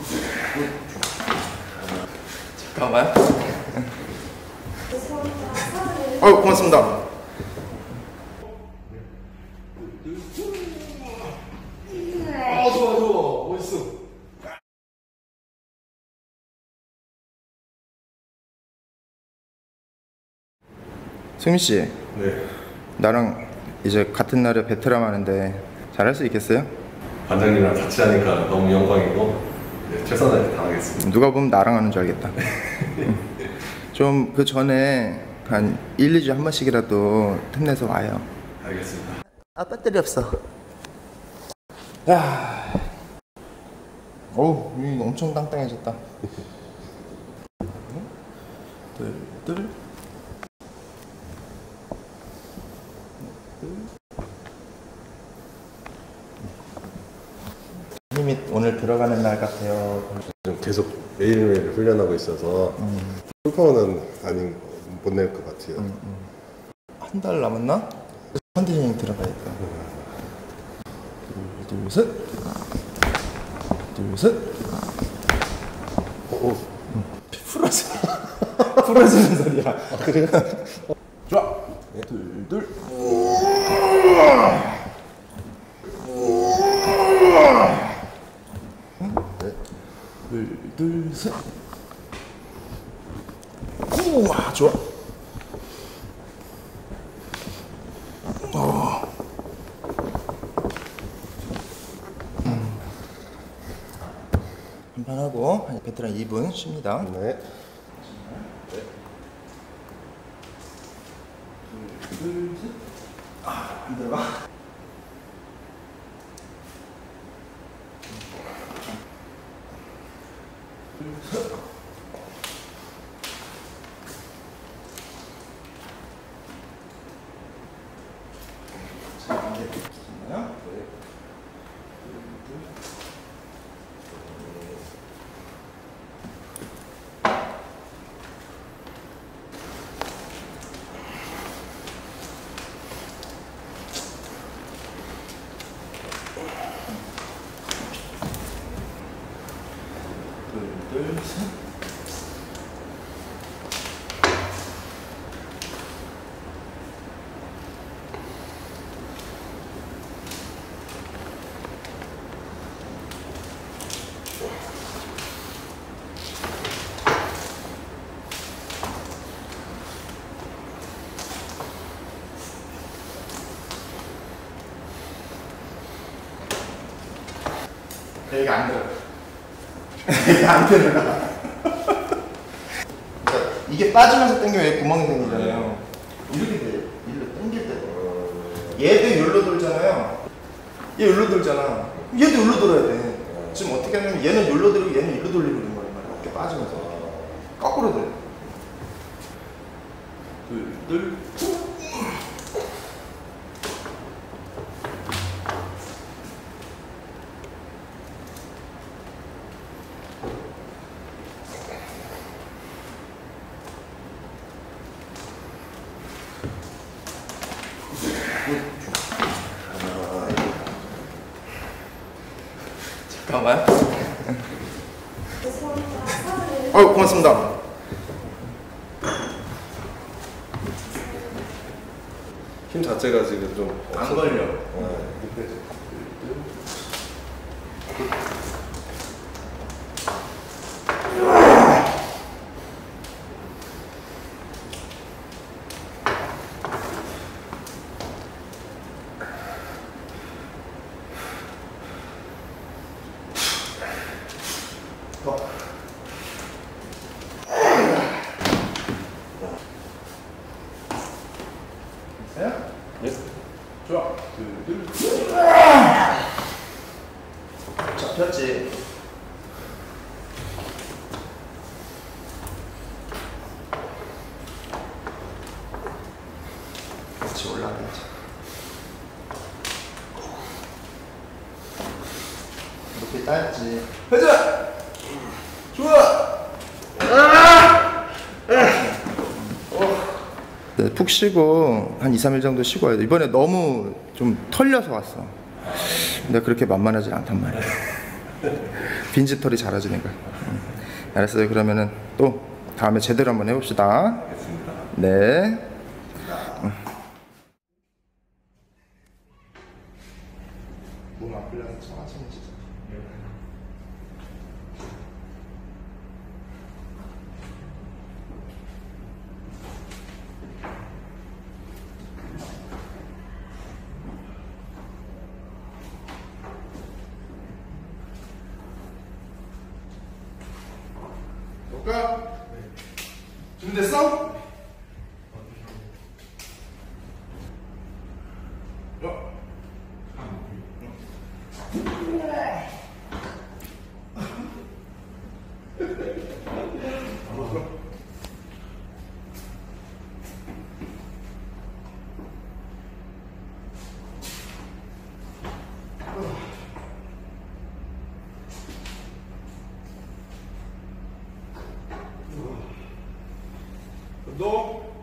잠깐만. 고맙습니다. 좋아. 멋있어. 승민 씨. 네. 나랑 이제 같은 날에 배틀함 하는데 잘할 수 있겠어요? 반장님이랑 같이 하니까 너무 영광이고, 네, 최선을 다해 다하겠습니다. 누가 보면 나랑 하는 줄 알겠다. 좀 그 전에 한 1, 2주에 한 번씩이라도 틈내서 와요. 알겠습니다. 아, 배터리 없어. 야, 어우, 여기 엄청 땅땅해졌다. 둘. 힘이 오늘 들어가는 날 같아요. 좀 계속 매일매일 훈련하고 있어서 풀파워는 못 낼 것 같아요. 한 달 남았나? 컨디셔닝 들어가야겠다. 둘, 셋. 풀어지는 소리야. 아, 그래요? 좋아. 둘. 둘, 셋. 우와, 좋아. 한판 하고 베테랑 2분 쉽니다. 네. 둘, 셋. 안 들어가. 둘, 셋. 이게 안 들어. 이게 안 들어가. 이게 빠지면서 당기면 여기 구멍이 생기잖아요. 이렇게 돼. 일로 당길 때. 얘도 여기로 돌잖아요. 얘 여기로 돌잖아. 얘도 여기로 돌아야 돼. 지금 어떻게 하냐면 얘는 여기로 돌리고 얘는 여기로 돌리고 있는 거란 말이야. 어깨 빠지면서. 거꾸로 돼. 둘. 잠깐만. 고맙습니다. 힘 자체가 지금 좀 안 걸려. 네. 좋아. 둘. 잡혔지. 같이 올라가야지. 이렇게 따야지. 회전! 좋아! 네, 푹 쉬고 한 2, 3일 정도 쉬고 와야 돼. 이번에 너무 좀 털려서 왔어. 근데 그렇게 만만하지 않단 말이야. 빈집털이 잘하지니까. 알았어요. 그러면은 또 다음에 제대로 한번 해봅시다. 네. 몸 아플려서 천천히 진짜. 볼까? 준비됐어? 너